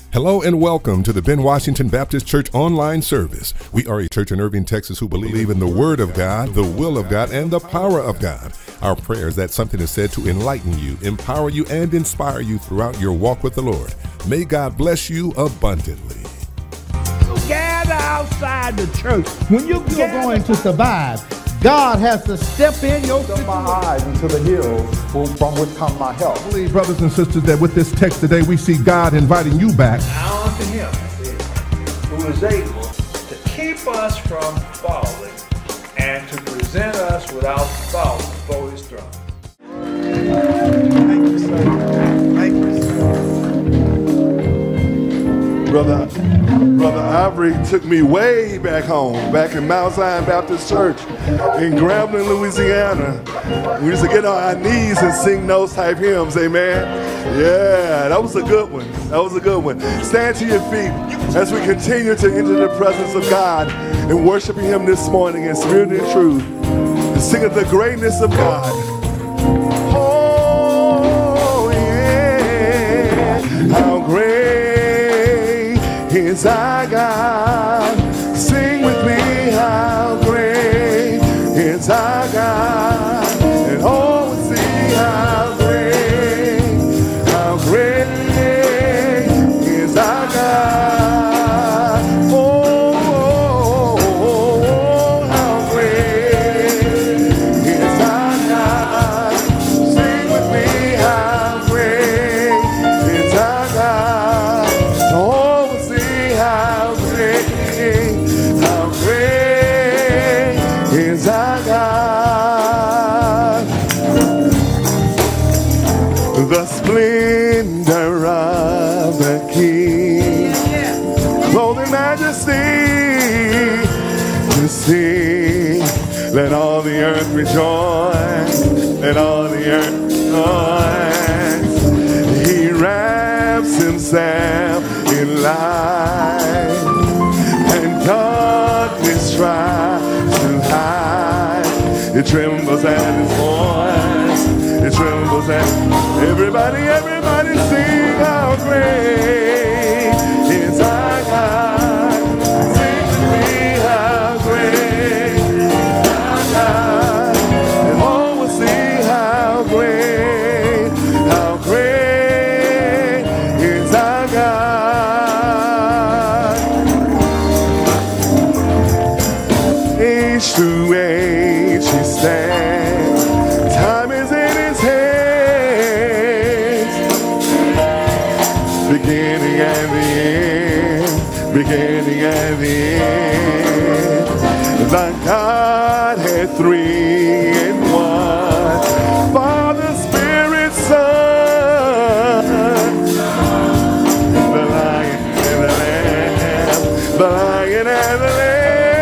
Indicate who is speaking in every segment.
Speaker 1: Hello and welcome to the Ben Washington Baptist Church online service. We are a church in Irving, Texas who believe in the Word of God, the will of God, and the power of God. Our prayer is that something is said to enlighten you, empower you, and inspire you throughout your walk with the Lord. May God bless you abundantly.
Speaker 2: Gather outside the church. When you're
Speaker 3: going to survive, God has to step in your situation.
Speaker 4: My eyes into the hills from which come my help.
Speaker 5: I believe, brothers and sisters, that with this text today, we see God inviting you back.
Speaker 6: Now unto him, who is able to keep us from falling and to present us without fault before his throne.
Speaker 4: Thank you, sir. Thank you, sir.
Speaker 7: Brother Ivory took me way back home, back in Mount Zion Baptist Church in Grambling, Louisiana. We used to get on our knees and sing those type hymns, amen? Yeah, that was a good one. That was a good one. Stand to your feet as we continue to enter the presence of God and worshiping him this morning in spirit and truth, and singing the greatness of God. Oh, yeah, how great is our God. Sing with me, how great is our God. And oh, see how great is our God. Oh, how great is our God. Sing with me, how great is our God. Oh, how great is our God. The splendor of the King, clothed in majesty to see. Let all the earth rejoice, let all the earth rejoice. He wraps himself in light, and darkness tries to hide. It trembles at his voice, it trembles at everybody sing how great is our God. Sing with me how great is our God. And all will see how great is our God. Age to age he stands, time is in his hands, beginning and the end, beginning and the end. The Godhead three in one, Father, Spirit, Son, the Lion and the Lamb, the Lion and the Lamb.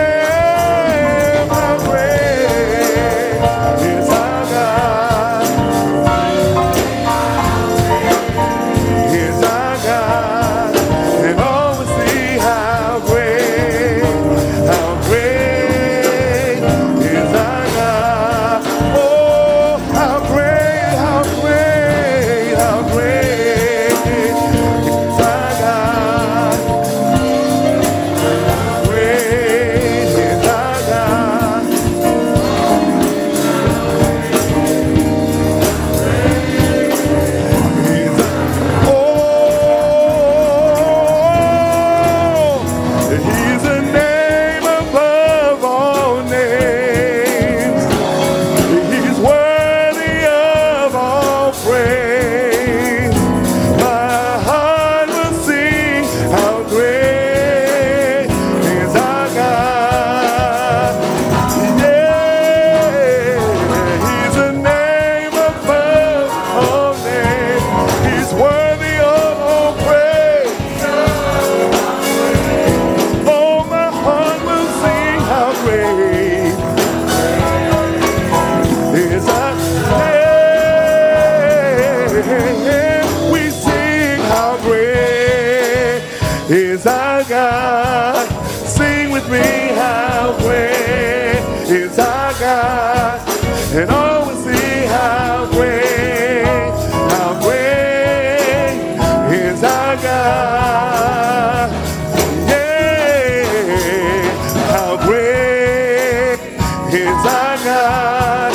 Speaker 7: Is our God. Sing with me, how great is our God. And all will see how great is our God. God. Yeah, how great is our God.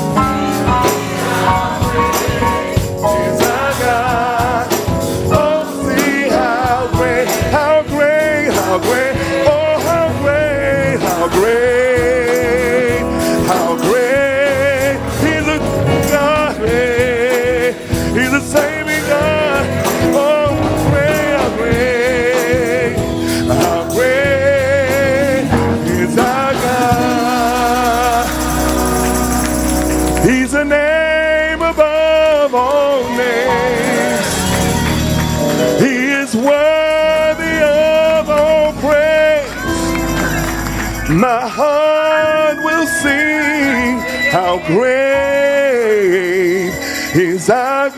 Speaker 7: Is our God. Oh, see how great, how great, how great. Oh, how great, how great, how great. He's a God. He's a saving God. Oh, great, how great, how great is our God. He's a name above all names. He is worthy of all praise. My heart will sing how great is our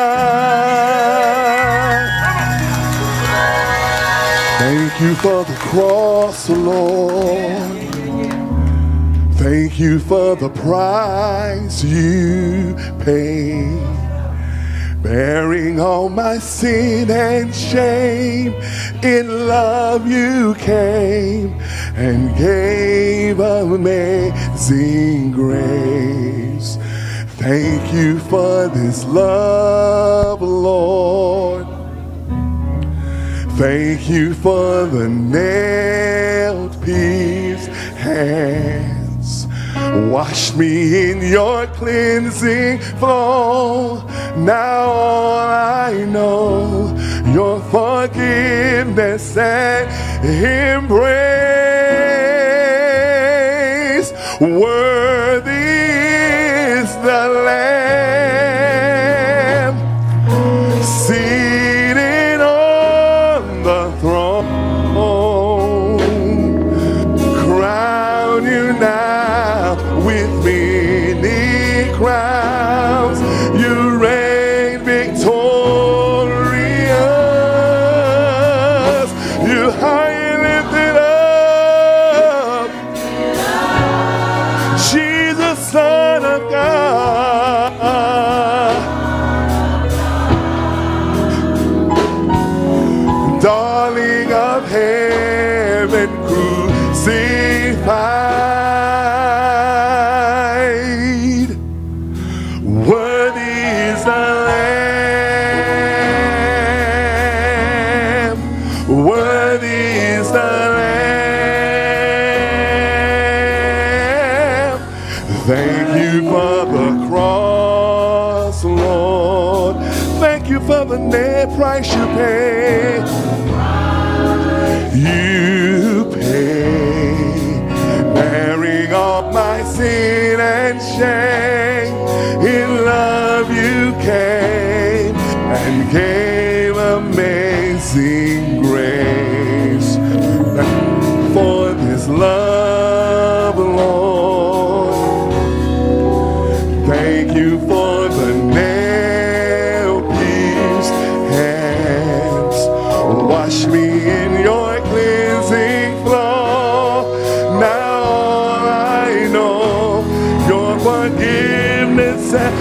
Speaker 7: God. Thank you for the cross, Lord. Thank you for the price you paid, bearing all my sin and shame. In love you came and gave amazing grace. Thank you for this love, Lord. Thank you for the nailed-pierced hands. Wash me in your cleansing flow. Now all I know, your forgiveness and embrace. Worthy is the Lamb seated on the throne. Crown you now with many crowns. You reign victorious. You high and lifted up, Jesus, Son of God. Darling of heaven, crucified. Worthy is the Lamb. Worthy is the Lamb. Thank you for the cross, Lord. Thank you for the net price you paid. You paid, bearing all my sin and shame. In love you came and gave amazing grace. For this love, Lord, thank you for the nail-pierced hands. Wash me in your cleansing flow. Now all I know, your forgiveness and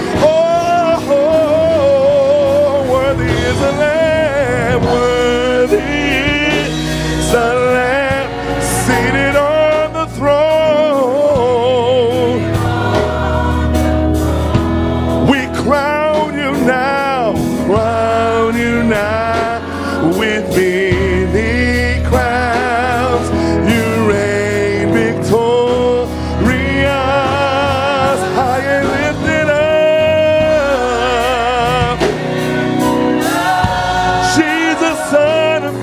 Speaker 7: worthy is the Lamb. Worthy is the Lamb seated on the throne. We crown you now, with many crowns. You reign victorious, high and lifted up. Jesus, Son of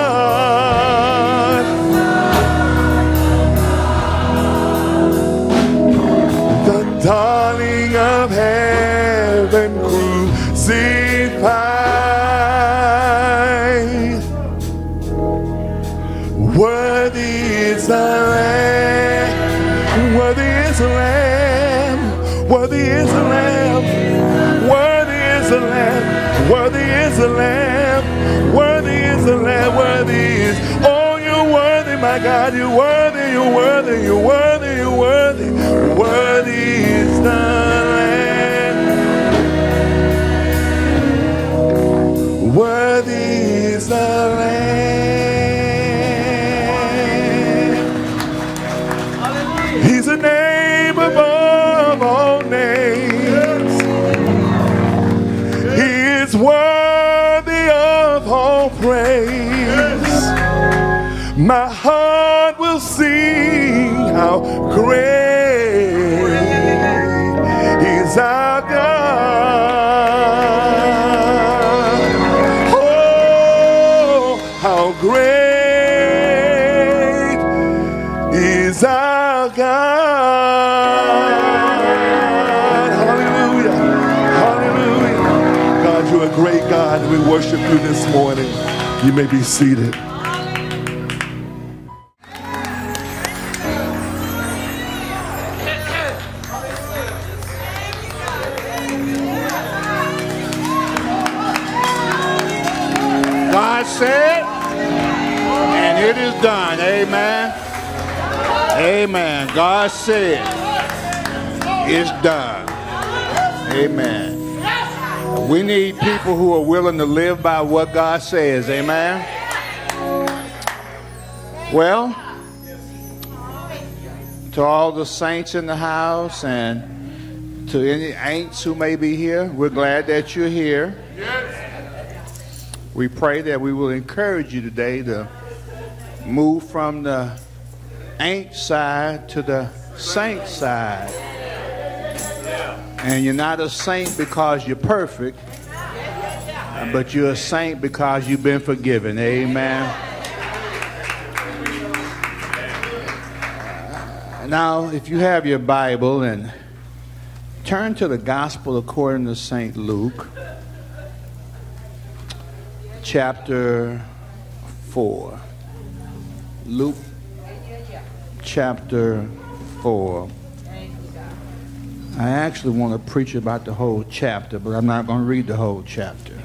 Speaker 7: God. The darling of heaven, crucified. Worthy is the Lamb. Worthy is the Lamb. Worthy is the Lamb. Worthy is the Lamb. Worthy is the Lamb. Worthy is the Lamb. Worthy is. Oh, you're worthy, my God. You're worthy. You're worthy. You're worthy. You're worthy. Worthy is the Lamb. Worthy is the Lamb. He's a name above all names. He is worthy of all praise. My heart will sing how great is our God. Oh, how great is our God. Hallelujah. Hallelujah. God, you're a great God, and we worship you this morning. You may be seated.
Speaker 2: God said, and it is done. Amen. Amen. God said, it's done. Amen. We need people who are willing to live by what God says. Amen. Well, to all the saints in the house and to any ain'ts who may be here, we're glad that you're here. We pray that we will encourage you today to move from the ain't side to the saint side. And you're not a saint because you're perfect, but you're a saint because you've been forgiven. Amen. Now, if you have your Bible, and turn to the Gospel according to St. Luke, chapter 4. Luke chapter 4. I actually want to preach about the whole chapter, but I'm not going to read the whole chapter.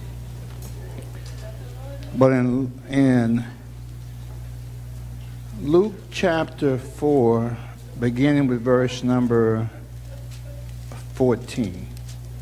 Speaker 2: But in Luke chapter 4, beginning with verse number 14.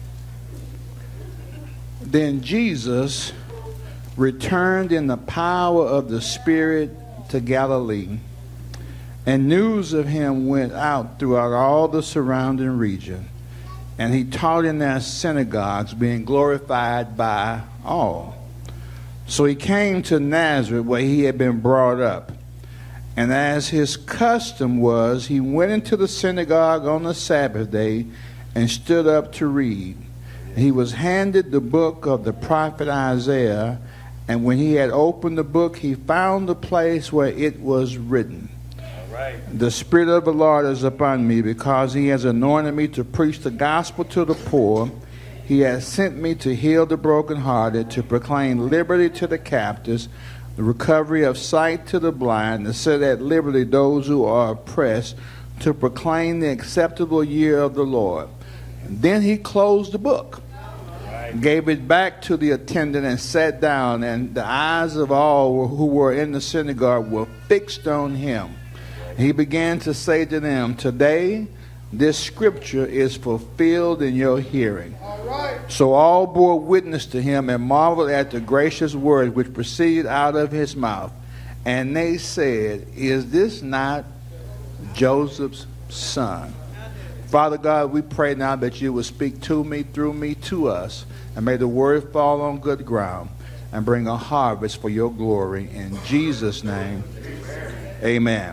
Speaker 2: Then Jesus returned in the power of the Spirit to Galilee, and news of him went out throughout all the surrounding region, and he taught in their synagogues, being glorified by all. So he came to Nazareth, where he had been brought up. And as his custom was, he went into the synagogue on the Sabbath day and stood up to read. He was handed the book of the prophet Isaiah, and when he had opened the book, he found the place where it was written, "The Spirit of the Lord is upon me, because he has anointed me to preach the gospel to the poor. He has sent me to heal the brokenhearted, to proclaim liberty to the captives, the recovery of sight to the blind, to set at liberty those who are oppressed, to proclaim the acceptable year of the Lord." And then he closed the book, gave it back to the attendant, and sat down, and the eyes of all who were in the synagogue were fixed on him. He began to say to them, "Today this scripture is fulfilled in your hearing." So all bore witness to him and marveled at the gracious word which proceeded out of his mouth. And they said, "Is this not Joseph's son?" Father God, we pray now that you will speak to me, through me, to us, and may the word fall on good ground and bring a harvest for your glory. In Jesus' name, amen.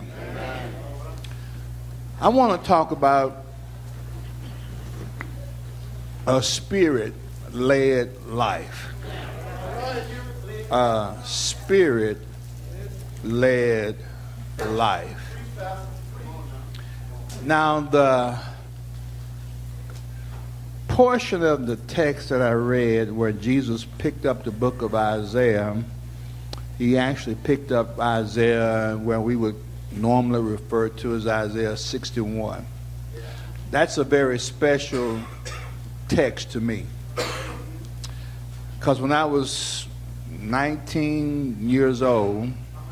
Speaker 2: I want to talk about a spirit-led life. A spirit-led life. Now, the portion of the text that I read where Jesus picked up the book of Isaiah, he actually picked up Isaiah where we would normally refer to as Isaiah 61. That's a very special text to me, because when I was 19 years old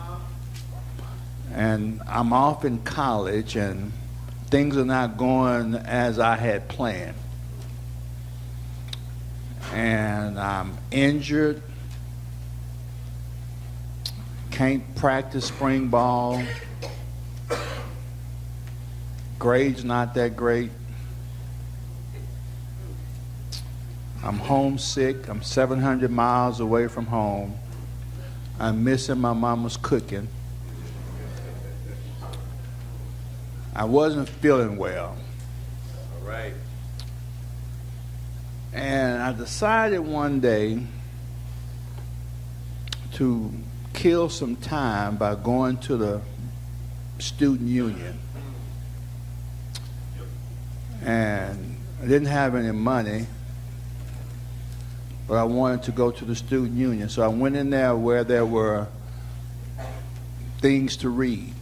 Speaker 2: and I'm off in college and things are not going as I had planned, and I'm injured Can't practice spring ball. Grades not that great. I'm homesick. I'm 700 miles away from home. I'm missing my mama's cooking. I wasn't feeling well.
Speaker 8: All right.
Speaker 2: And I decided one day to kill some time by going to the student union. And I didn't have any money, but I wanted to go to the student union. So I went in there where there were things to read.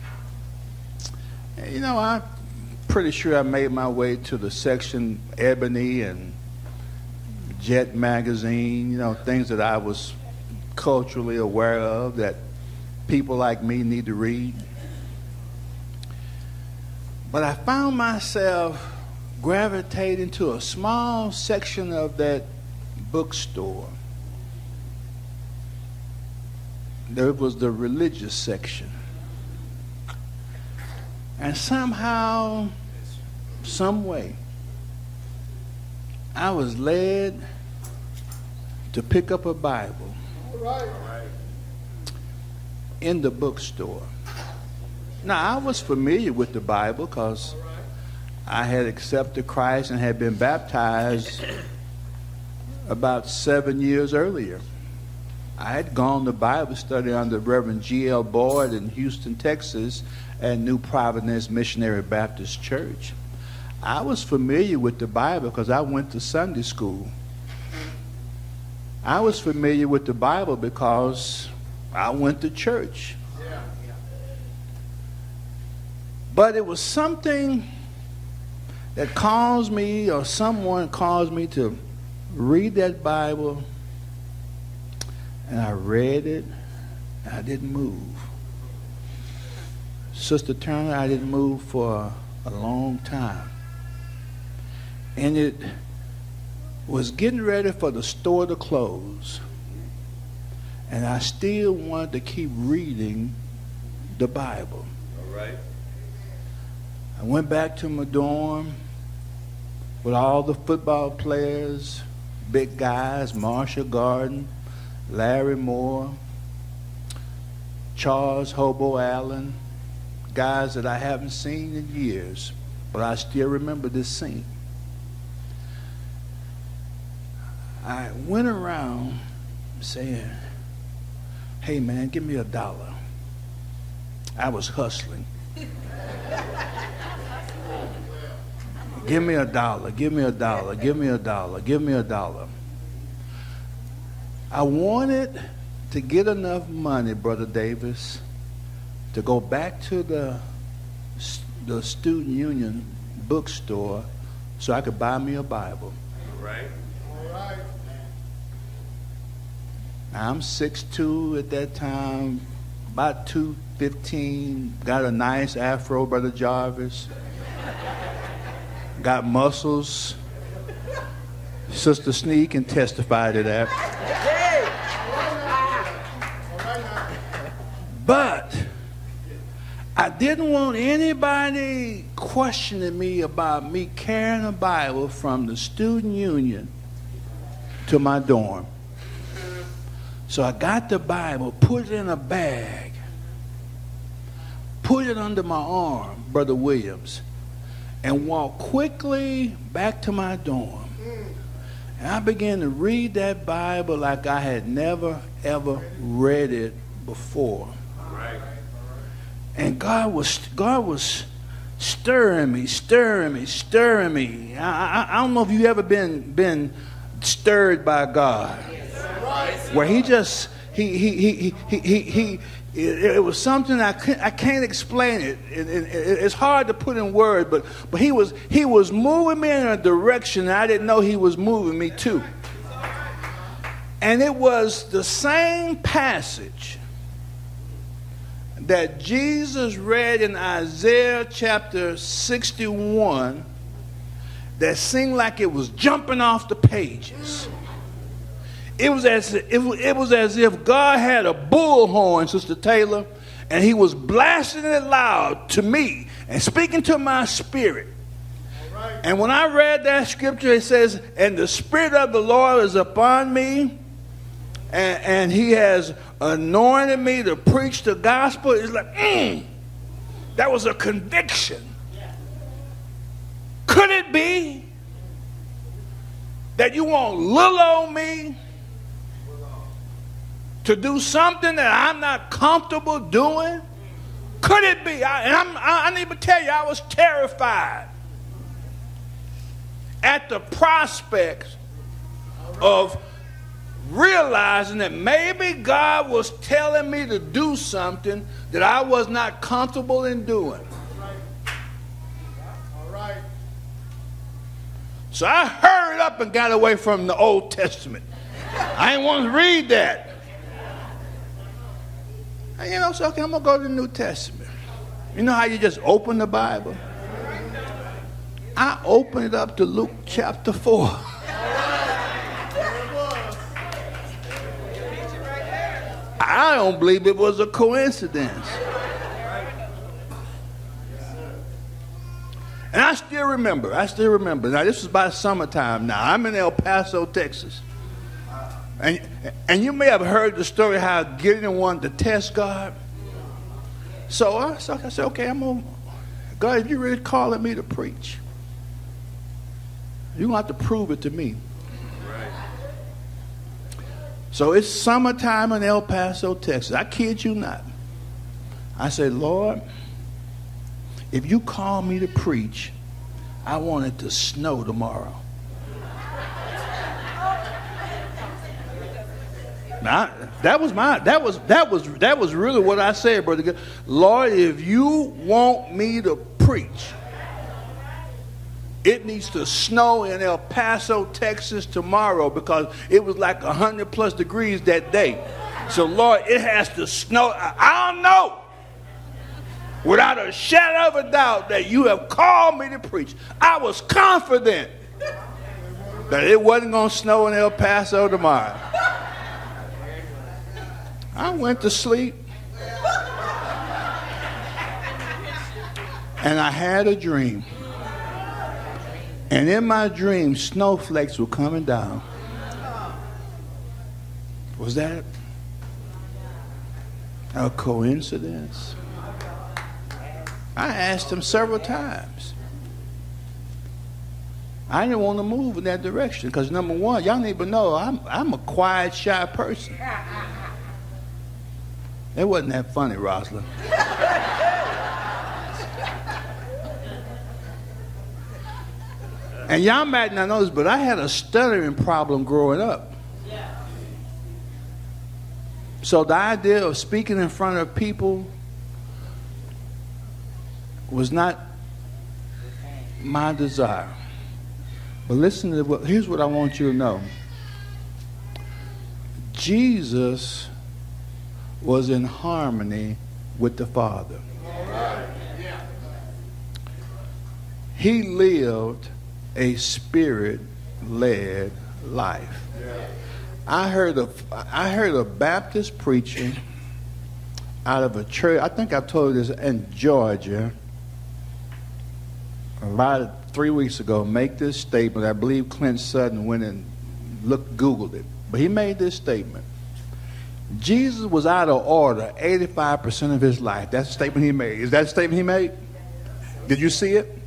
Speaker 2: And, you know, I'm pretty sure I made my way to the section Ebony and Jet magazine, you know, things that I was culturally aware of that people like me need to read. But I found myself gravitating to a small section of that bookstore. There was the religious section. And somehow, some way, I was led to pick up a Bible in the bookstore. Now, I was familiar with the Bible because I had accepted Christ and had been baptized about 7 years earlier. I had gone to Bible study under Reverend G.L. Boyd in Houston, Texas, at New Providence Missionary Baptist Church. I was familiar with the Bible because I went to Sunday school. I was familiar with the Bible because I went to church. But it was something that caused me, or someone caused me, to read that Bible, and I read it, and I didn't move. Sister Turner, I didn't move for a long time. And it was getting ready for the store to close. And I still wanted to keep reading the Bible.
Speaker 8: All right.
Speaker 2: I went back to my dorm with all the football players, big guys, Marshall Garden, Larry Moore, Charles Hobo Allen, guys that I haven't seen in years, but I still remember this scene. I went around saying, "Hey man, give me $1." I was hustling. Give me $1, give me $1, give me $1, give me $1. I wanted to get enough money, Brother Davis, to go back to the student union bookstore so I could buy me a Bible.
Speaker 8: All right.
Speaker 2: I'm 6'2" at that time, about 215, got a nice afro, Brother Jarvis, got muscles. Sister Sneak can testify to that. But I didn't want anybody questioning me about me carrying a Bible from the student union to my dorm. So I got the Bible, put it in a bag, put it under my arm, Brother Williams, and walked quickly back to my dorm. And I began to read that Bible like I had never, ever read it before. And God was stirring me. I don't know if you ever been stirred by God, where He just it was something I can't explain it. It's hard to put in words, but he was moving me in a direction that I didn't know He was moving me to. And it was the same passage that Jesus read in Isaiah chapter 61 that seemed like it was jumping off the pages. it was as if God had a bullhorn, Sister Taylor, and he was blasting it loud to me and speaking to my spirit. And when I read that scripture, it says, and the Spirit of the Lord is upon me, and he has anointed me to preach the gospel. It's like, that was a conviction. Could it be that you want little old me to do something that I'm not comfortable doing? Could it be? I need to tell you, I was terrified at the prospect of realizing that maybe God was telling me to do something that I was not comfortable in doing.
Speaker 9: All right.
Speaker 2: So I hurried up and got away from the Old Testament. I didn't want to read that. And you know, so okay, I'm going to go to the New Testament. You know how you just open the Bible? I opened it up to Luke chapter 4. I don't believe it was a coincidence. And I still remember. Now, this was by summertime now. I'm in El Paso, Texas. And you may have heard the story how Gideon wanted to test God. So I said, okay, God, if you're really calling me to preach, you're going to have to prove it to me. So it's summertime in El Paso, Texas. I kid you not. I said, Lord, if you call me to preach, I want it to snow tomorrow. Now, that was really what I said, brother. Lord, if you want me to preach, it needs to snow in El Paso, Texas tomorrow, because it was like 100+ degrees that day. So, Lord, it has to snow. I don't know, without a shadow of a doubt, that you have called me to preach. I was confident that it wasn't going to snow in El Paso tomorrow. I went to sleep, and I had a dream. And in my dream, snowflakes were coming down. Was that a coincidence? I asked him several times. I didn't want to move in that direction because, number one, y'all need to know I'm a quiet, shy person. It wasn't that funny, Rosalind. And y'all might not know this, but I had a stuttering problem growing up. So the idea of speaking in front of people was not my desire. But listen to here's what I want you to know. Jesus was in harmony with the Father. He lived a spirit-led life. I heard a Baptist preacher out of a church, I think I told you this, in Georgia, about 3 weeks ago, make this statement. I believe Clint Sutton went and Googled it. But he made this statement. Jesus was out of order 85% of his life. That's the statement he made. Is that a statement he made? Did you see it?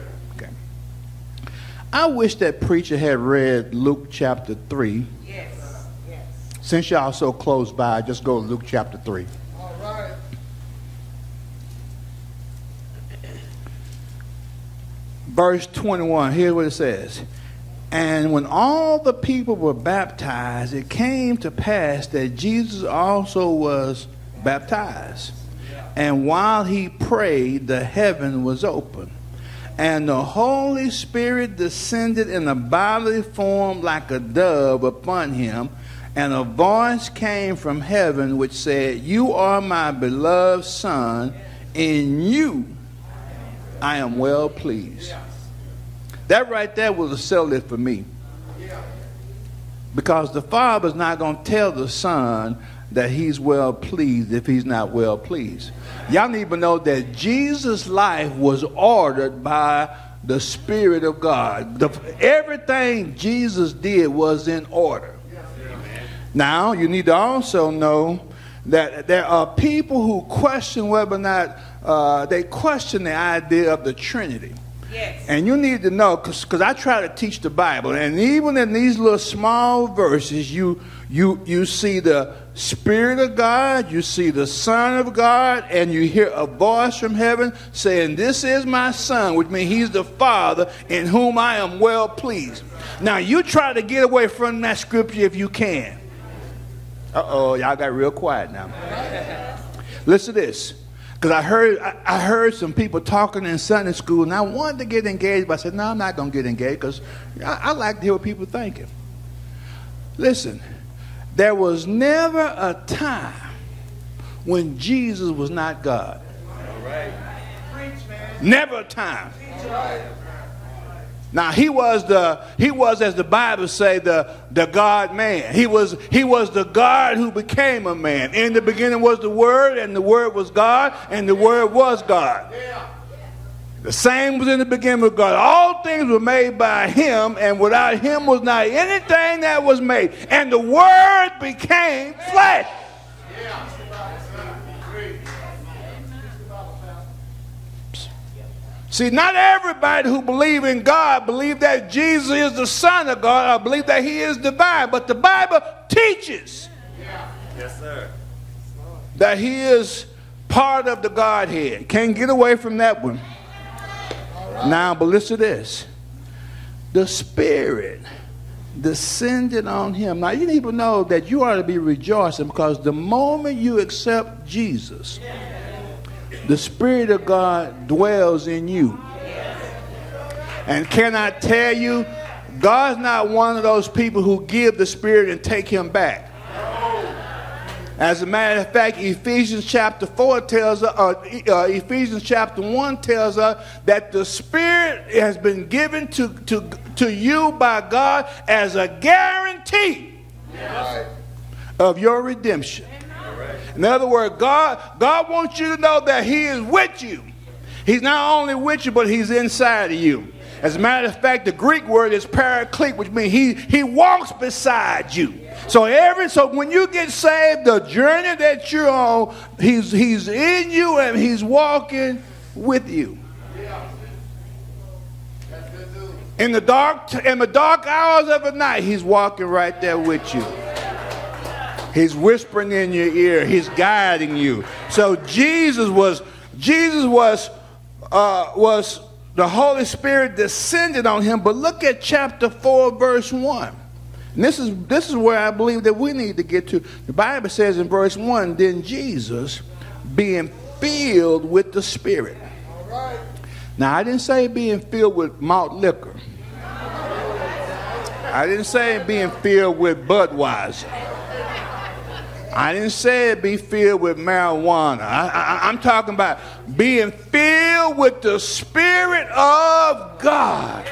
Speaker 2: I wish that preacher had read Luke chapter 3. Yes. Since y'all so close by, just go to Luke chapter 3.
Speaker 9: All right.
Speaker 2: Verse 21, here's what it says. And when all the people were baptized, it came to pass that Jesus also was baptized. And while he prayed, the heaven was open. And the Holy Spirit descended in a bodily form like a dove upon him. And a voice came from heaven which said, "You are my beloved Son. In you I am well pleased." That right there was a settle it for me. Because the Father's not going to tell the Son that he's well pleased if he's not well pleased. Y'all need to know that Jesus' life was ordered by the Spirit of God. Everything Jesus did was in order. Now, you need to also know that there are people who question whether or not they question the idea of the Trinity. Yes. And you need to know, because I try to teach the Bible, and even in these little small verses, you see the Spirit of God, you see the Son of God, and you hear a voice from heaven saying, "This is my Son," which means he's the Father in whom I am well pleased. Now, you try to get away from that scripture if you can. Uh-oh, y'all got real quiet now. Listen to this. Because I heard some people talking in Sunday school, and I wanted to get engaged, but I said, no, I'm not going to get engaged, because I like to hear what people are thinking. Listen, there was never a time when Jesus was not God. All right. Never a time. All right. Now he was, as the Bible say, the God-man. He was the God who became a man. In the beginning was the Word, and the Word was God, and the Word was God. The same was in the beginning with God. All things were made by him, and without him was not anything that was made. And the Word became flesh. See, not everybody who believes in God believe that Jesus is the Son of God or believe that he is divine. But the Bible teaches
Speaker 8: Yes, sir.
Speaker 2: that he is part of the Godhead. Can't get away from that one. Now, but listen to this. The Spirit descended on him. Now, you need to know that you ought to be rejoicing, because the moment you accept Jesus, the Spirit of God dwells in you. And can I tell you, God's not one of those people who give the Spirit and take him back. As a matter of fact, Ephesians chapter 4 tells us, Ephesians chapter 1 tells us that the Spirit has been given to you by God as a guarantee of your redemption. In other words, God wants you to know that he is with you. He's not only with you, but he's inside of you. As a matter of fact, the Greek word is paraclete, which means he walks beside you. So when you get saved, the journey that you're on, he's in you and he's walking with you. In the dark hours of the night, he's walking right there with you. He's whispering in your ear. He's guiding you. So Jesus was the Holy Spirit descended on him. But look at chapter 4, verse 1. And this is where I believe that we need to get to. The Bible says in verse 1, then Jesus, being filled with the Spirit. All right. Now, I didn't say being filled with malt liquor. I didn't say being filled with Budweiser. I didn't say be filled with marijuana. I'm talking about being filled with the Spirit of God.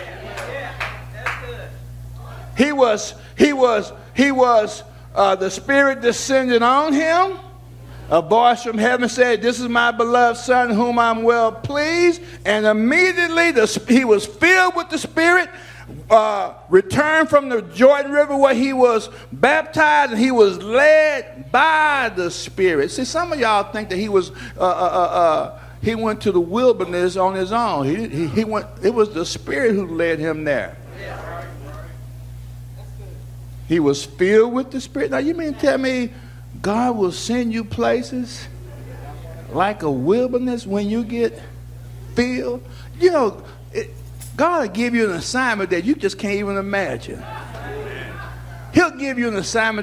Speaker 2: The Spirit descended on him. A voice from heaven said, "This is my beloved Son, whom I'm well pleased." And immediately he was filled with the Spirit, returned from the Jordan River where he was baptized, and he was led by the Spirit. See, some of y'all think that he went to the wilderness on his own. He went. It was the Spirit who led him there. He was filled with the Spirit. Now, you mean tell me God will send you places like a wilderness when you get filled? You know, God will give you an assignment that you just can't even imagine. He'll give you an assignment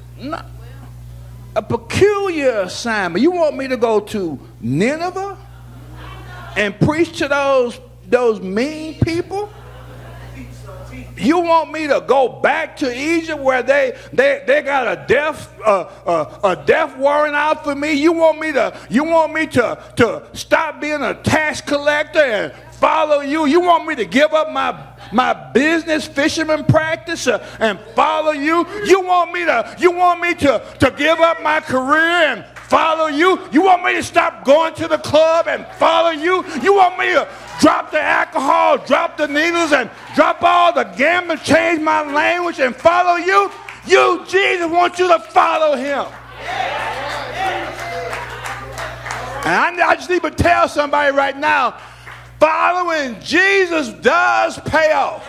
Speaker 2: a peculiar assignment. You want me to go to Nineveh and preach to those mean people? You want me to go back to Egypt where they got a death warrant out for me? You want me to stop being a tax collector and follow you? You want me to give up my business fisherman practice and follow you? You want me to give up my career and follow you? You want me to stop going to the club and follow you? You want me to drop the alcohol, drop the needles, and drop all the gambling, change my language and follow you? You, Jesus, wants you to follow him. And I just need to tell somebody right now, following Jesus does pay off.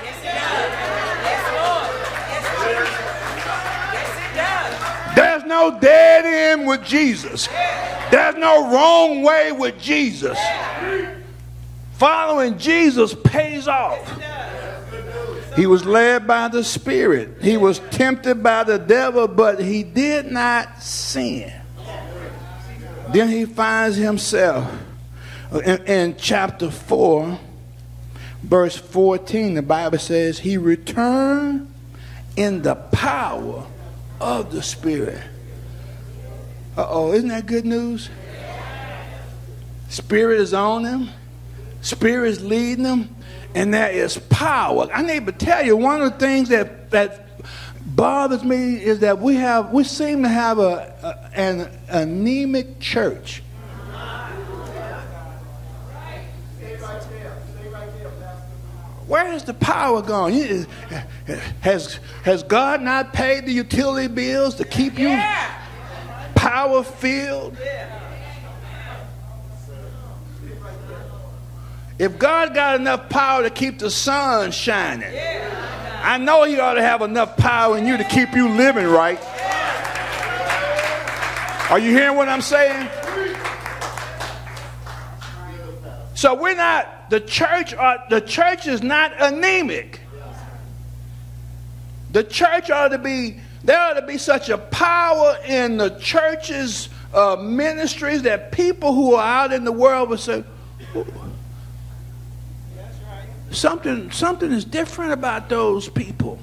Speaker 2: There's no dead end with Jesus. There's no wrong way with Jesus. Following Jesus pays off. He was led by the Spirit. He was tempted by the devil, but he did not sin. Then he finds himself in chapter 4, verse 14. The Bible says he returned in the power of the Spirit. Isn't that good news? Spirit is on him. Spirit is leading him. And there is power. I need to tell you, one of the things that bothers me is that we seem to have an anemic church. Where has the power gone? Has God not paid the utility bills to keep you power filled? If God got enough power to keep the sun shining, I know he ought to have enough power in you to keep you living right. Are you hearing what I'm saying? So we're not, the church is not anemic. The church ought to be, there ought to be such a power in the church's ministries that people who are out in the world will say, something is different about those people.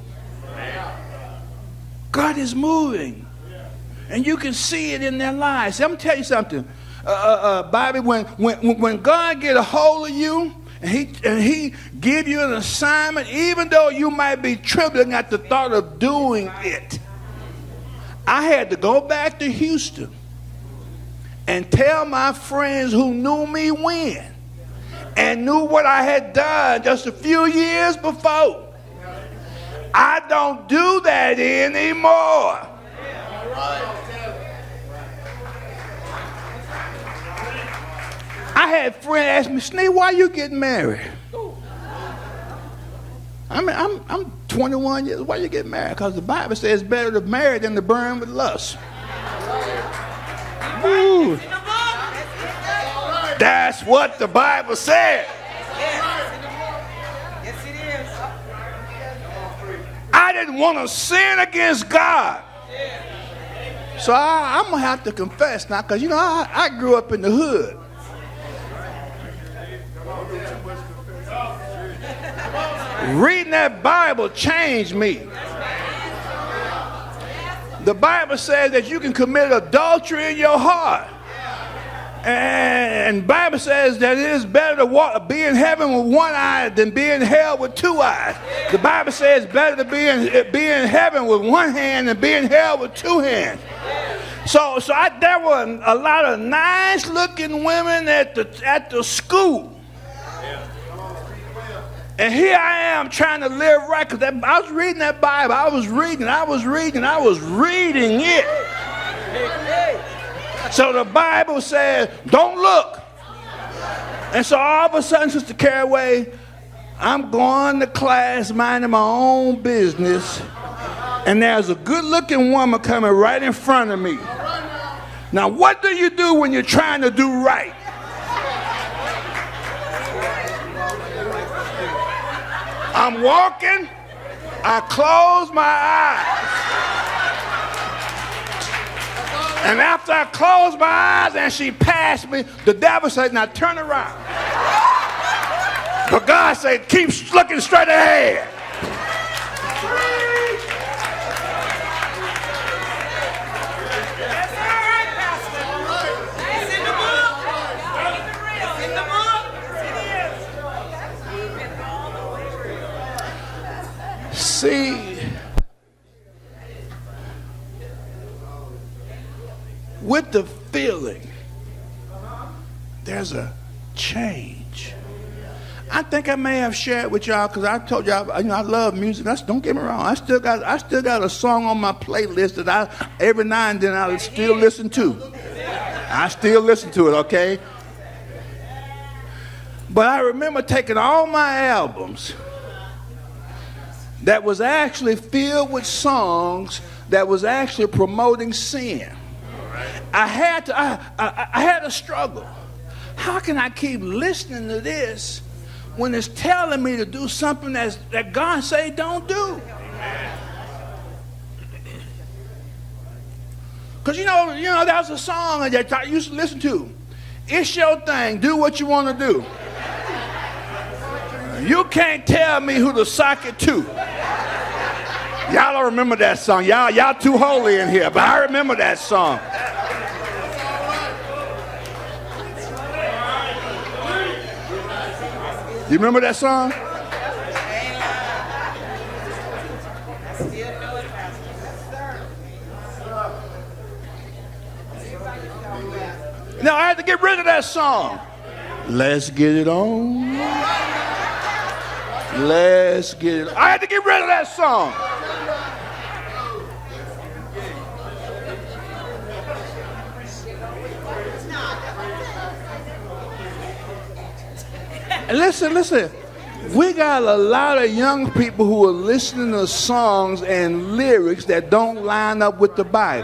Speaker 2: God is moving. And you can see it in their lives. I'm going to tell you something. Bobby, when God get a hold of you and he give you an assignment, even though you might be trembling at the thought of doing it. I had to go back to Houston and tell my friends who knew me when and knew what I had done just a few years before. I don't do that anymore. I had friends ask me, Sneed, why you getting married? I mean, I'm 21 years. Why you getting married? Because the Bible says it's better to marry than to burn with lust. Ooh. That's what the Bible said. I didn't want to sin against God. So I'm going to have to confess now, because, you know, I grew up in the hood. Reading that Bible changed me. The Bible says that you can commit adultery in your heart. And the Bible says that it is better to be in heaven with one eye than be in hell with two eyes. The Bible says it's better to be in heaven with one hand than be in hell with two hands. So there were a lot of nice looking women at the school. And here I am trying to live right, because I was reading that Bible. I was reading it. So the Bible says, don't look. And so all of a sudden, Sister Caraway, I'm going to class, minding my own business, and there's a good-looking woman coming right in front of me. Now, what do you do when you're trying to do right? I'm walking, I close my eyes. And after I close my eyes and she passed me, the devil said, now turn around. But God said, keep looking straight ahead. get the feeling there's a change. I think I may have shared with y'all, because I told y'all, I love music. Don't get me wrong. I still got a song on my playlist that I every now and then I still listen to. I still listen to it, okay? But I remember taking all my albums that was actually filled with songs that was actually promoting sin. I had a struggle. How can I keep listening to this when it's telling me to do something that God say don't do? Because you know that was a song that I used to listen to. It's your thing. Do what you want to do. You can't tell me who to sock it to. Y'all don't remember that song. Y'all too holy in here, but I remember that song. You remember that song? No, I had to get rid of that song. Let's get it on. Let's get it on. I had to get rid of that song. And listen. We got a lot of young people who are listening to songs and lyrics that don't line up with the Bible.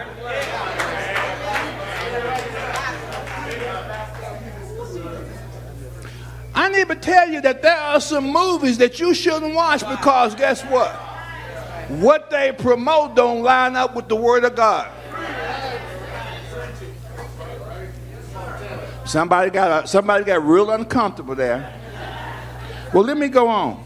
Speaker 2: I need to tell you that there are some movies that you shouldn't watch because guess what? What they promote don't line up with the Word of God. Somebody got real uncomfortable there. Well, let me go on.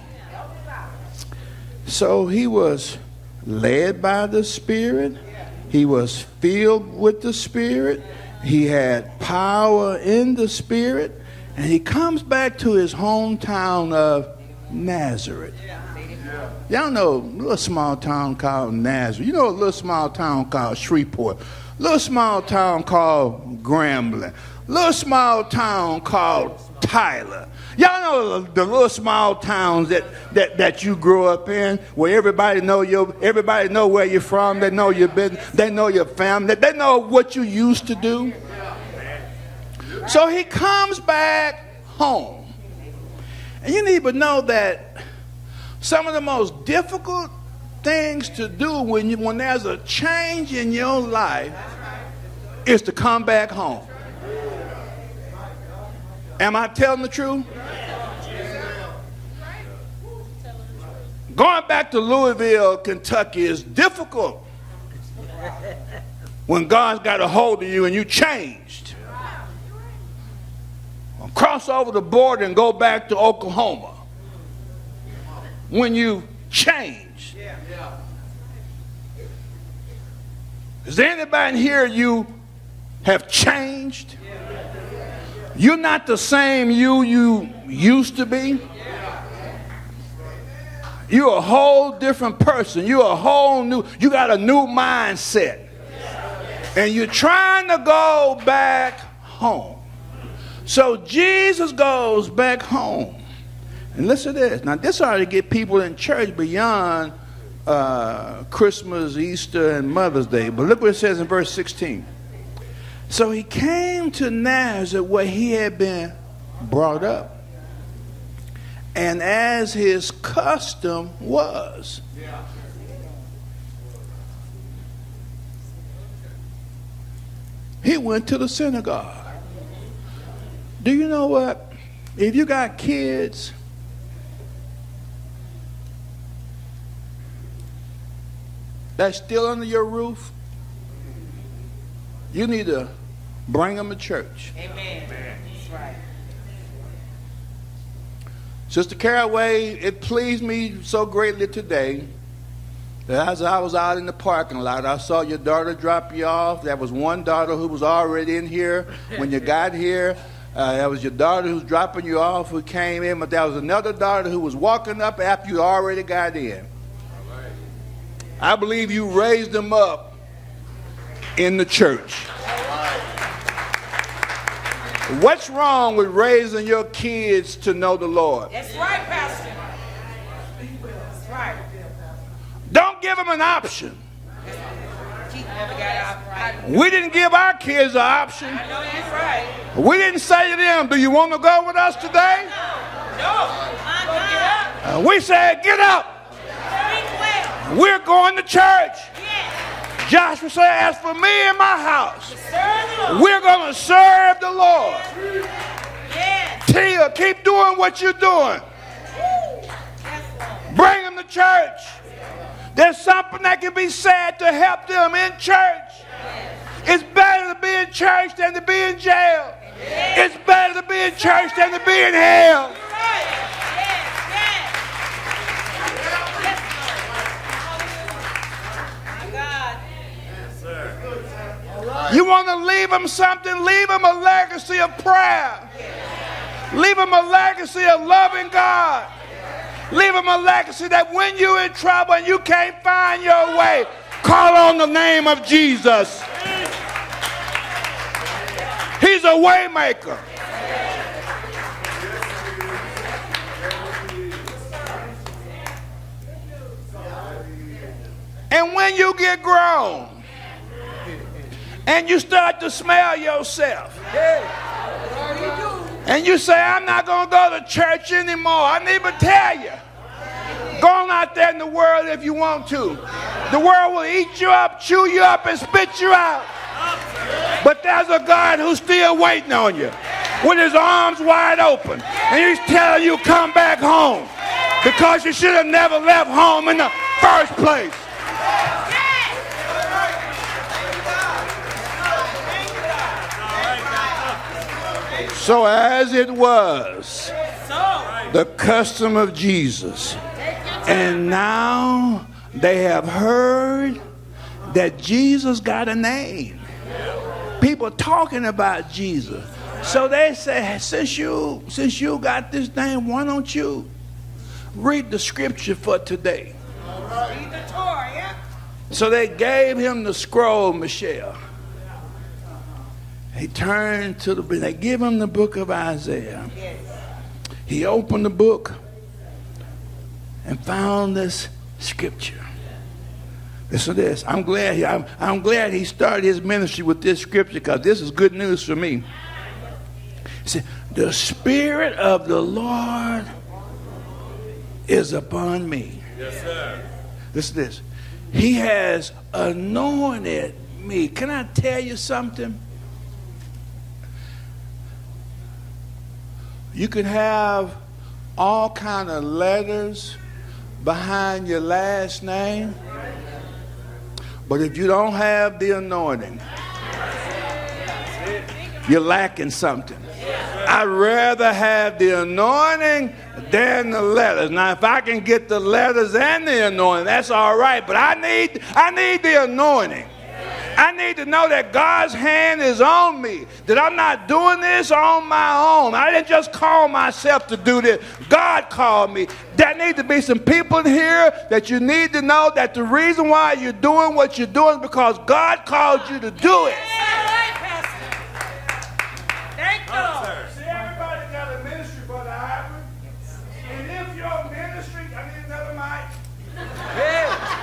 Speaker 2: So he was led by the Spirit. He was filled with the Spirit. He had power in the Spirit. And he comes back to his hometown of Nazareth. Y'all know a little small town called Nazareth. You know a little small town called Shreveport. A little small town called Grambling. A little small town called Tyler. Y'all know the little small towns that you grew up in, where everybody know where you're from, they know your business, they know your family, they know what you used to do. So he comes back home. And you need to know that some of the most difficult things to do when there's a change in your life is to come back home. Am I telling the truth? Going back to Louisville, Kentucky is difficult when God's got a hold of you and you changed. Cross over the border and go back to Oklahoma when you changed. Is there anybody in here you have changed? You're not the same you used to be. You're a whole different person. You got a new mindset. And you're trying to go back home. So Jesus goes back home. And listen to this. Now this ought to get people in church beyond Christmas, Easter, and Mother's Day. But look what it says in verse 16. So he came to Nazareth where he had been brought up. And as his custom was. He went to the synagogue. Do you know what? If you got kids, that's still under your roof, you need to bring them to church.
Speaker 9: Amen. That's right.
Speaker 2: Sister Caraway, it pleased me so greatly today that as I was out in the parking lot, I saw your daughter drop you off. There was one daughter who was already in here when you got here. That was your daughter who was dropping you off who came in, but there was another daughter who was walking up after you already got in. I believe you raised them up in the church. What's wrong with raising your kids to know the Lord?
Speaker 9: That's right, Pastor. That's right.
Speaker 2: Don't give them an option. We didn't give our kids an option.
Speaker 9: I know that's right.
Speaker 2: We didn't say to them, do you want to go with us today?
Speaker 9: No.
Speaker 2: We said, get up. We're going to church. Joshua said, as for me and my house, we're going to serve the Lord. Tia, keep doing what you're doing. Bring them to church. There's something that can be said to help them in church. It's better to be in church than to be in jail. It's better to be in church than to be in hell. You want to leave them something? Leave them a legacy of prayer. Leave them a legacy of loving God. Leave them a legacy that when you're in trouble and you can't find your way, call on the name of Jesus. He's a way maker. And when you get grown and you start to smell yourself and you say, I'm not going to go to church anymore, I need to tell you, go on out there in the world if you want to. The world will eat you up, chew you up, and spit you out. But there's a God who's still waiting on you with his arms wide open. And he's telling you, come back home. Because you should have never left home in the first place. So as it was the custom of Jesus, and now they have heard that Jesus got a name. People talking about Jesus. So they say, since you got this name, why don't you read the scripture for today?
Speaker 9: Read the Torah, yeah?
Speaker 2: So they gave him the scroll, Michelle. He turned to they give him the book of Isaiah.
Speaker 9: Yes.
Speaker 2: He opened the book and found this scripture. Listen to this. I'm glad he started his ministry with this scripture, because this is good news for me. He said, the Spirit of the Lord is upon me.
Speaker 8: Yes, sir.
Speaker 2: Listen to this. He has anointed me. Can I tell you something? You can have all kind of letters behind your last name, but if you don't have the anointing, you're lacking something. I'd rather have the anointing than the letters. Now, if I can get the letters and the anointing, that's all right, but I need the anointing. I need to know that God's hand is on me, that I'm not doing this on my own. I didn't just call myself to do this. God called me. There need to be some people in here that you need to know that the reason why you're doing what you're doing is because God called you to do it.
Speaker 9: Thank you.
Speaker 2: See, everybody got a ministry, Brother Ivory. And if your ministry, I need another mic. Yeah.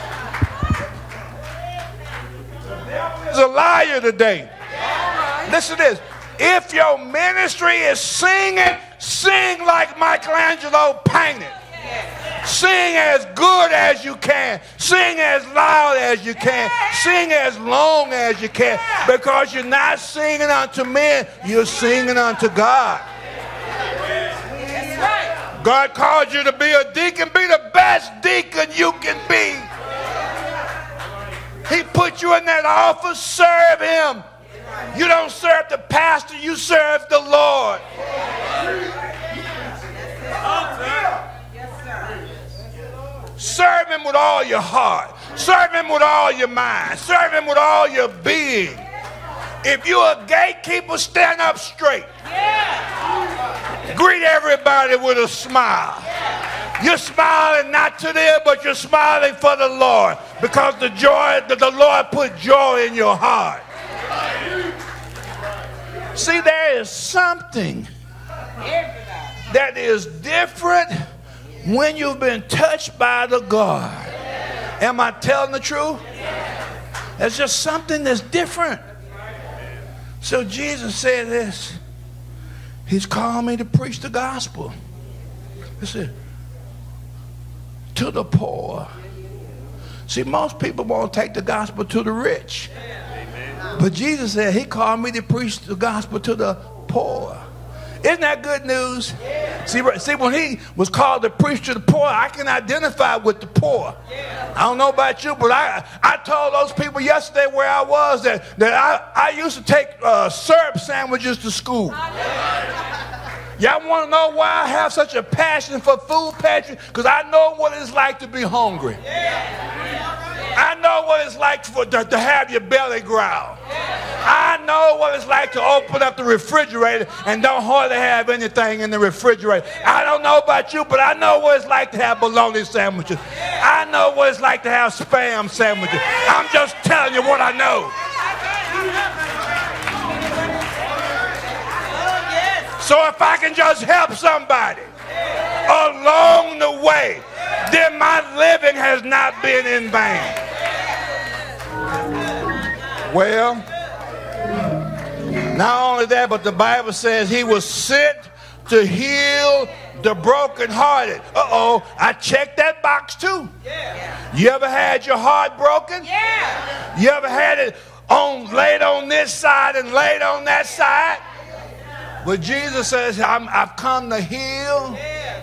Speaker 2: Is a liar today. Listen to this. If your ministry is singing, sing like Michelangelo painted. Sing as good as you can. Sing as loud as you can. Sing as long as you can. Because you're not singing unto men, you're singing unto God. God called you to be a deacon. Be the best deacon you can be. He put you in that office. Serve him. You don't serve the pastor, you serve the Lord. Serve him with all your heart. Serve him with all your mind. Serve him with all your being. If you're a gatekeeper, stand up straight. Greet everybody with a smile. You're smiling not to them, but you're smiling for the Lord, because the Lord put joy in your heart. See, there is something that is different when you've been touched by the God. Am I telling the truth? There's just something that's different. So Jesus said this. He's called me to preach the gospel. He said, to the poor. See, most people won't take the gospel to the rich. But Jesus said he called me to preach the gospel to the poor. Isn't that good news? See, when he was called to preach to the poor, I can identify with the poor. I don't know about you, but I told those people yesterday where I was that I used to take syrup sandwiches to school. Y'all want to know why I have such a passion for food pantry? Because I know what it's like to be hungry. I know what it's like to have your belly growl. I know what it's like to open up the refrigerator and don't hardly have anything in the refrigerator. I don't know about you, but I know what it's like to have bologna sandwiches. I know what it's like to have Spam sandwiches. I'm just telling you what I know. So if I can just help somebody along the way, then my living has not been in vain. Well, not only that, but the Bible says he was sent to heal the brokenhearted. Uh-oh, I checked that box too. You ever had your heart broken? You ever had it laid on this side and laid on that side? But Jesus says, I've come to heal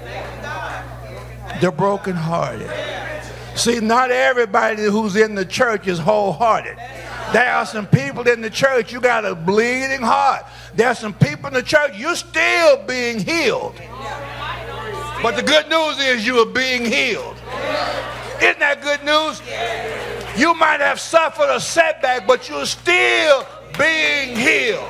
Speaker 2: the brokenhearted. See, not everybody who's in the church is wholehearted. There are some people in the church, you got a bleeding heart. There are some people in the church, you're still being healed. But the good news is you are being healed. Isn't that good news? You might have suffered a setback, but you're still being healed.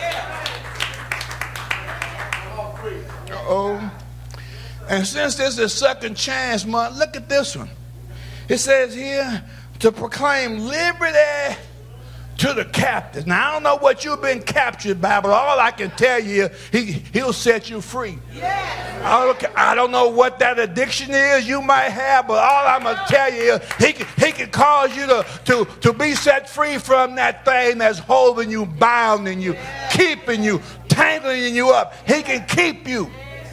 Speaker 2: Uh-oh. And since this is Second Chance Month, look at this one. It says here, to proclaim liberty to the captives. Now, I don't know what you've been captured by, but all I can tell you, he'll set you free. I don't know what that addiction is you might have, but all I'm going to tell you is he can cause you to be set free from that thing that's holding you, bounding you, keeping you, tangling you up. He can keep you.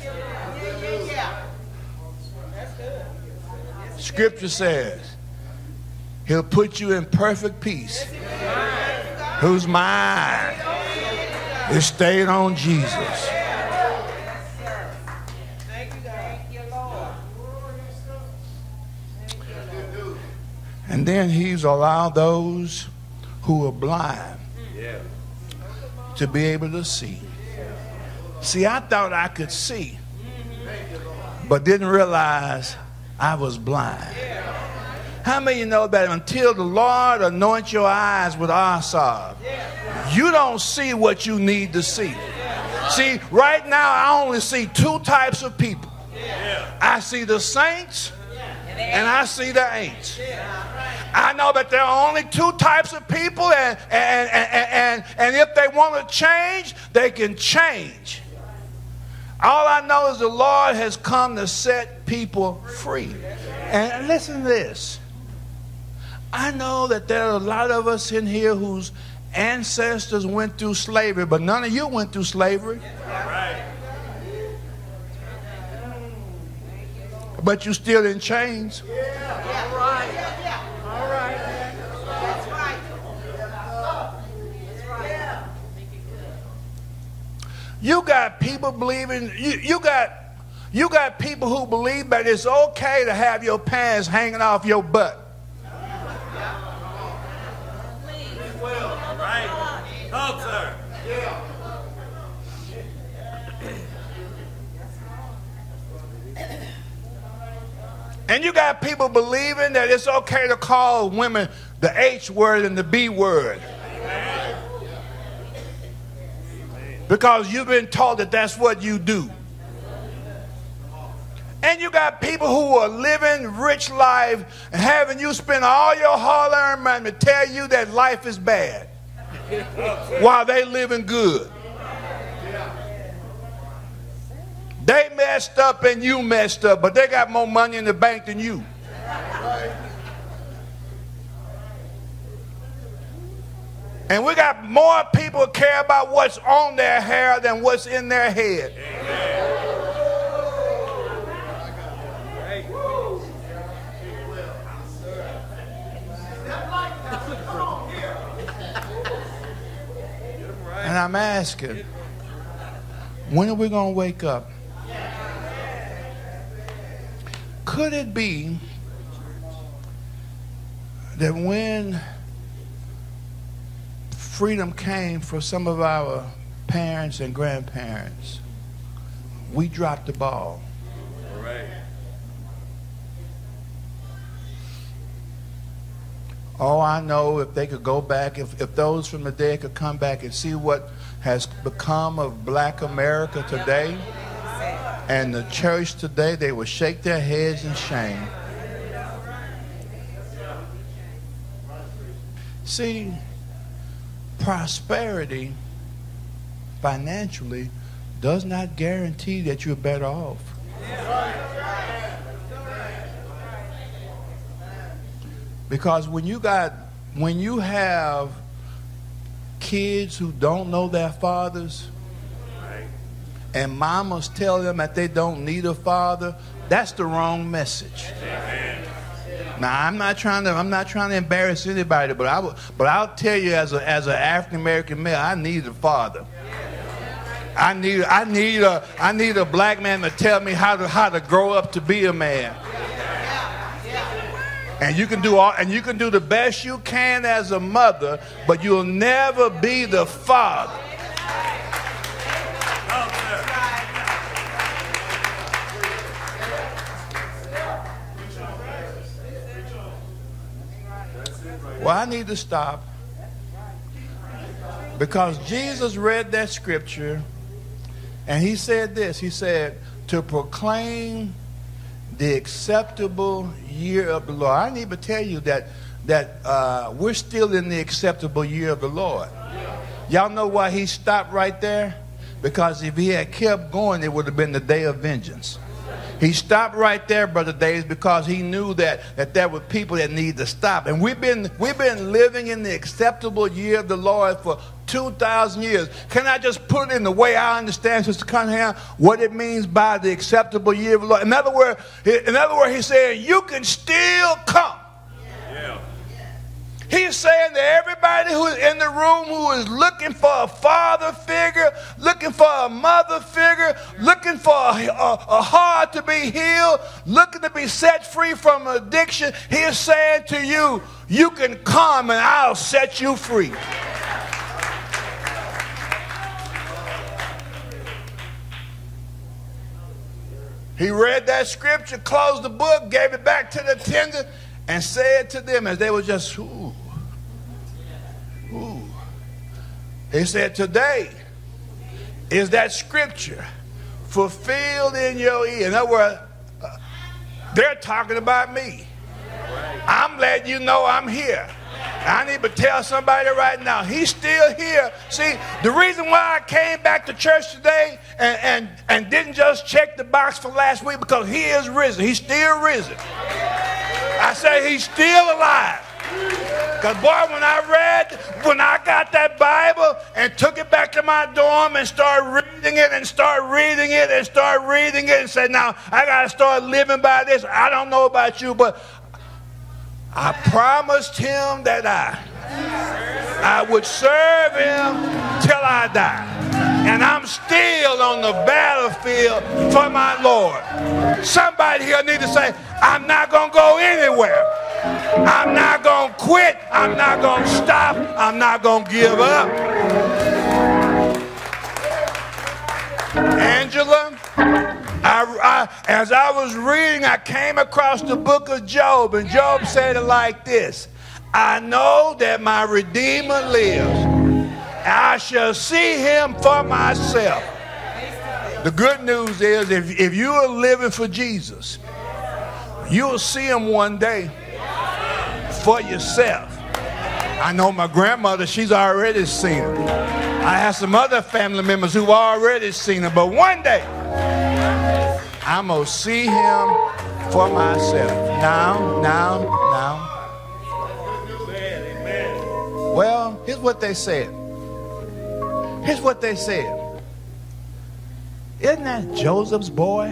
Speaker 2: Scripture says he'll put you in perfect peace, whose mind is stayed on Jesus. And then he's allowed those who are blind to be able to see. See, I thought I could see, but didn't realize I was blind. How many of you know that until the Lord anoints your eyes with eye salve, you don't see what you need to see? See, right now I only see two types of people. I see the saints and I see the ain'ts. I know that there are only two types of people, and if they want to change, they can change. All I know is the Lord has come to set people free. And listen to this. I know that there are a lot of us in here whose ancestors went through slavery, but none of you went through slavery. But you still in chains. You got people believing, you got people who believe that it's okay to have your pants hanging off your butt. And you got people believing that it's okay to call women the H word and the B word. Because you've been taught that that's what you do. And you got people who are living rich life and having you spend all your hard-earned money to tell you that life is bad while they living good. messed up and you messed up, but they got more money in the bank than you. And we got more people care about what's on their hair than what's in their head. And I'm asking, when are we going to wake up? Could it be that when freedom came for some of our parents and grandparents, we dropped the ball?
Speaker 8: All right.
Speaker 2: Oh, I know if they could go back, if those from the dead could come back and see what has become of black America today and the church today, they would shake their heads in shame. See, prosperity financially does not guarantee that you're better off. Because when you have kids who don't know their fathers, and mamas tell them that they don't need a father, that's the wrong message. Now, I'm not trying to embarrass anybody, but I'll tell you, as an African American male, I need a father. I need a black man to tell me how to grow up to be a man. And you can do the best you can as a mother, but you'll never be the father. Well, I need to stop, because Jesus read that scripture and he said this. He said, to proclaim the acceptable year of the Lord. I need to tell you that we're still in the acceptable year of the Lord. Y'all know why he stopped right there? Because if he had kept going, it would have been the day of vengeance. He stopped right there, Brother Davis, because he knew that there were people that need to stop. And we've been living in the acceptable year of the Lord for 2,000 years. Can I just put it in the way I understand, Sister Cunningham, what it means by the acceptable year of the Lord? In other words, he's saying you can still come. Yeah. He's saying that everybody who's in the room who is looking for a father figure, looking for a mother figure, looking for a heart to be healed, looking to be set free from addiction, he is saying to you, you can come and I'll set you free. He read that scripture, closed the book, gave it back to the attendant, and said to them as they were just, ooh. He said, today is that scripture fulfilled in your ear. In other words, they're talking about me. I'm letting you know I'm here. I need to tell somebody right now, he's still here. See, the reason why I came back to church today and didn't just check the box for last week, because he is risen. He's still risen. I say he's still alive. Because, boy, when I got that Bible and took it back to my dorm and started reading it and said, now, I got to start living by this. I don't know about you, but I promised him that I would serve him till I die. And I'm still on the battlefield for my Lord. Somebody here need to say, I'm not going to go anywhere. I'm not going to quit. I'm not going to stop. I'm not going to give up. Angela, as I was reading, I came across the book of Job, and Job said it like this: I know that my Redeemer lives. I shall see him for myself. The good news is, if you are living for Jesus, you'll see him one day for yourself. I know my grandmother, she's already seen him. I have some other family members who've already seen him, but one day I'm going to see him for myself. Now. Well, here's what they said. Isn't that Joseph's boy?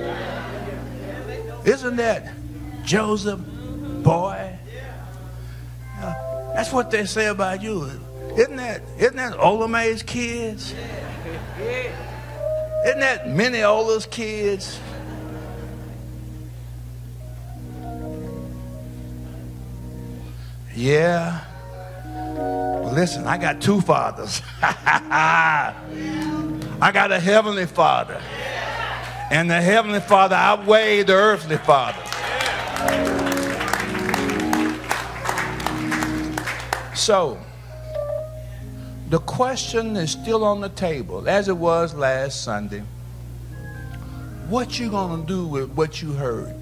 Speaker 2: Isn't that Joseph's boy? That's what they say about you. Isn't that Olame's kids? Isn't that Minnie Ola's kids? Yeah. Well, listen, I got two fathers. I got a heavenly father. And the heavenly father outweighed the earthly father. So, the question is still on the table, as it was last Sunday. What you gonna do with what you heard?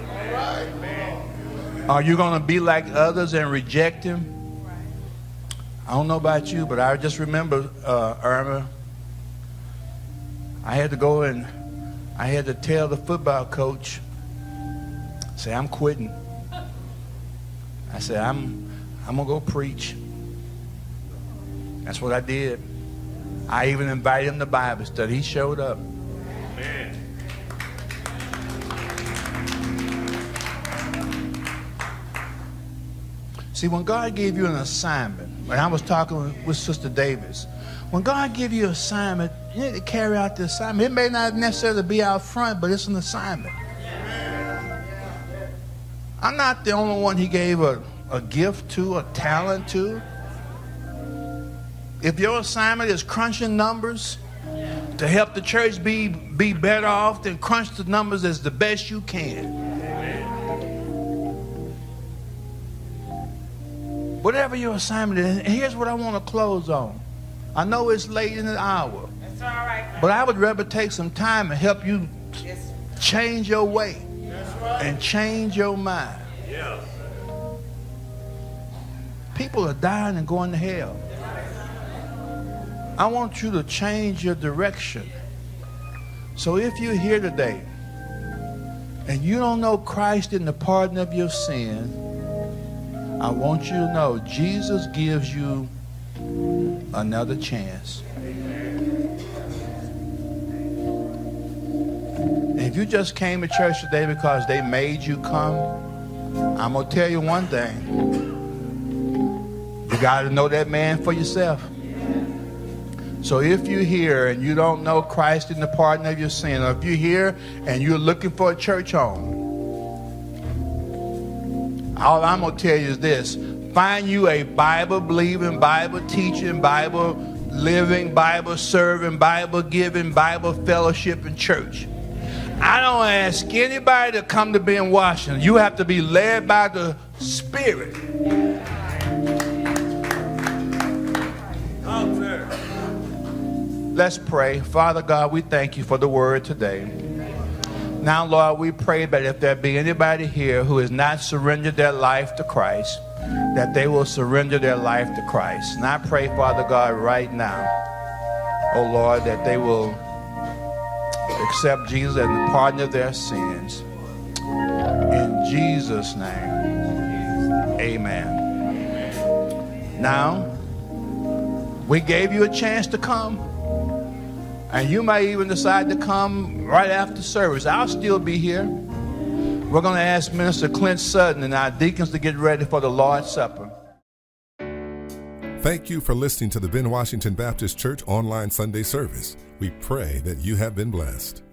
Speaker 2: Are you gonna be like others and reject him? I don't know about you, but I just remember, Irma, I had to go and I had to tell the football coach, say, I'm quitting. I said, I'm gonna go preach. That's what I did. I even invited him to Bible study. He showed up. Amen. See, when God gave you an assignment, when I was talking with Sister Davis, when God gives you an assignment, you need to carry out the assignment. It may not necessarily be out front, but it's an assignment. I'm not the only one he gave a gift to, a talent to. If your assignment is crunching numbers to help the church be better off, then crunch the numbers as the best you can. Whatever your assignment is, and here's what I want to close on. I know it's late in the hour.
Speaker 9: That's all right.
Speaker 2: But I would rather take some time and help you change your way and change your mind.
Speaker 8: Yes.
Speaker 2: People are dying and going to hell. I want you to change your direction. So if you're here today and you don't know Christ in the pardon of your sin, I want you to know Jesus gives you another chance. And if you just came to church today because they made you come, I'm going to tell you one thing. You got to know that man for yourself. So if you're here and you don't know Christ in the pardon of your sin, or if you're here and you're looking for a church home, all I'm going to tell you is this. Find you a Bible-believing, Bible-teaching, Bible-living, Bible-serving, Bible-giving, Bible-fellowshipping church. I don't ask anybody to come to Ben Washington. You have to be led by the Spirit. Let's pray. Father God, we thank you for the word today. Now, Lord, we pray that if there be anybody here who has not surrendered their life to Christ, that they will surrender their life to Christ. And I pray, Father God, right now, oh Lord, that they will accept Jesus as the pardon of their sins. In Jesus' name, amen. Now, we gave you a chance to come. And you may even decide to come right after service. I'll still be here. We're going to ask Minister Clint Sutton and our deacons to get ready for the Lord's Supper.
Speaker 1: Thank you for listening to the Ben Washington Baptist Church online Sunday service. We pray that you have been blessed.